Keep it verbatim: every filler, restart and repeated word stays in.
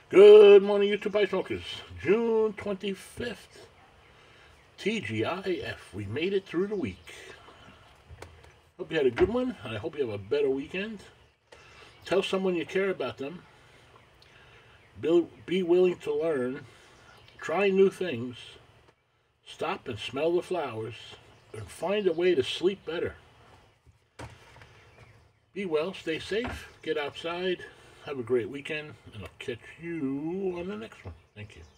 Good morning, YouTube Ice Smokers. June twenty-fifth. T G I F. We made it through the week. Hope you had a good one, and I hope you have a better weekend. Tell someone you care about them. Be willing to learn. Try new things. Stop and smell the flowers. And find a way to sleep better. Be well, stay safe, get outside. Have a great weekend, and I'll catch you on the next one. Thank you.